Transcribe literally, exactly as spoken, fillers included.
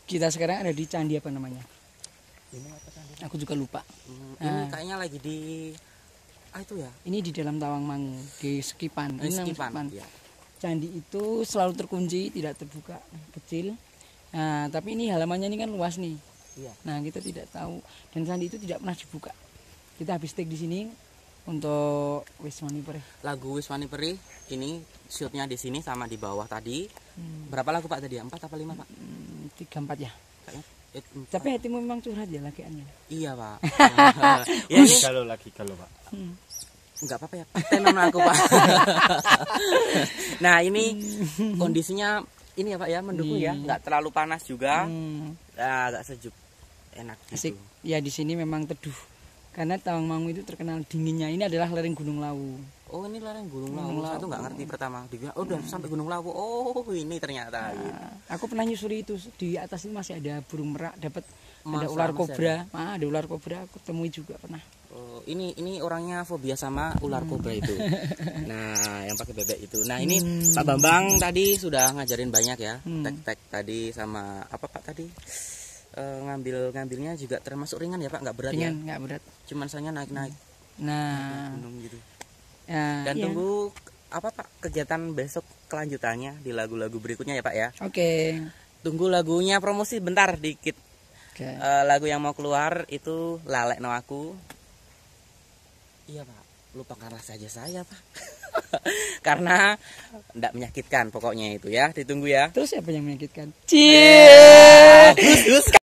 Kita sekarang ada di candi apa namanya? Ini apa candi? Aku juga lupa. Hmm, Nah. Ini kayaknya lagi di ah itu ya. Ini di dalam Tawangmangu, di Sekipan. Di Ini namanya Sekipan. Sekipan. Ya. Candi itu selalu terkunci, tidak terbuka, kecil. Nah, tapi ini halamannya ini kan luas nih. Iya. Nah, kita tidak tahu dan candi itu tidak pernah dibuka. Kita habis take di sini untuk Wiswani Perih. Lagu Wiswani Perih ini shootnya di sini sama di bawah tadi. Hmm. Berapa lagu Pak tadi? Empat apa lima Pak? Hmm, tiga empat ya. Kayaknya eh, empat. Tapi hatimu memang curhat ya lakiannya. Iya Pak. Ya, ini Kalau lagi kalau Pak. Hmm. enggak apa-apa ya. Tenan aku Pak. Nah ini kondisinya ini ya Pak ya mendukung ya. Hmm. Nggak terlalu panas juga. Hmm. Nah, agak sejuk. Enak Asik. gitu. Ya di sini memang teduh. Karena Tawangmangu itu terkenal dinginnya. Ini adalah lereng Gunung Lawu. Oh ini lereng Gunung Lawu. Gunung Saya tuh Lawu. nggak ngerti pertama. Dia, oh udah sampai Gunung Lawu. Oh ini ternyata. Gitu. Nah, aku pernah nyusuri itu, di atas ini masih ada burung merak, dapat ada Masa, ular masih kobra. Ah, ada ular kobra aku temui juga pernah. Oh, ini ini orangnya fobia sama ular kobra itu. Nah, yang pakai bebek itu. Nah, ini Hmm. Pak Bambang tadi sudah ngajarin banyak ya. Hmm. Tek-tek tadi sama apa Pak tadi? E, ngambil ngambilnya juga termasuk ringan ya Pak, nggak berat Ringan, ya. nggak berat. Cuman saya naik-naik Nah, gunung gitu. ya, Dan iya. tunggu apa Pak kegiatan besok kelanjutannya di lagu-lagu berikutnya ya Pak ya. Oke. Tunggu lagunya promosi bentar dikit. Oke. E, lagu yang mau keluar itu Lalek No Aku. Iya Pak, lupakanlah saja saya Pak. Karena tidak menyakitkan pokoknya itu ya, ditunggu ya. Terus siapa yang menyakitkan? Cie.